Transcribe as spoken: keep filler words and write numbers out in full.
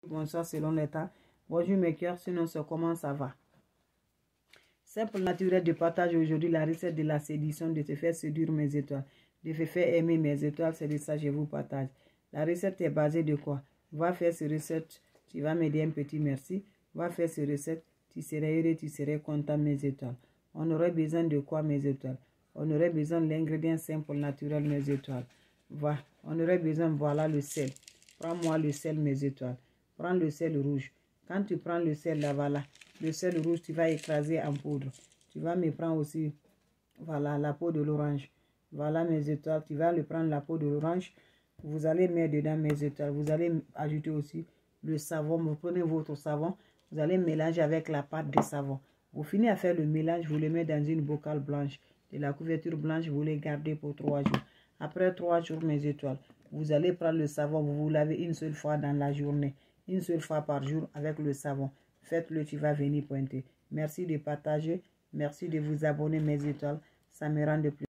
bonsoir selon l'état. Bonjour mes cœurs, sinon c'est comment ça va. Simple naturel de partage aujourd'hui la recette de la séduction, de te faire séduire mes étoiles, de te faire aimer mes étoiles, c'est de ça que je vous partage. La recette est basée de quoi? Va faire cette recette, tu vas me dire un petit merci. Va faire cette recette, tu serais heureux, tu serais content mes étoiles. On aurait besoin de quoi mes étoiles? On aurait besoin de l'ingrédient simple naturel mes étoiles. Va, on aurait besoin, voilà le sel. Prends-moi le sel mes étoiles. Prends le sel rouge. Quand tu prends le sel là, voilà, le sel rouge, tu vas écraser en poudre. Tu vas me prendre aussi, voilà, la peau de l'orange. Voilà mes étoiles, tu vas le prendre la peau de l'orange. Vous allez mettre dedans mes étoiles. Vous allez ajouter aussi le savon. Vous prenez votre savon, vous allez mélanger avec la pâte de savon. Vous finissez à faire le mélange, vous le mettez dans une bocale blanche. De la couverture blanche, vous les gardez pour trois jours. Après trois jours, mes étoiles, vous allez prendre le savon, vous vous lavez une seule fois dans la journée. Une seule fois par jour avec le savon. Faites-le, tu vas venir pointer. Merci de partager. Merci de vous abonner, mes étoiles. Ça me rend de plus.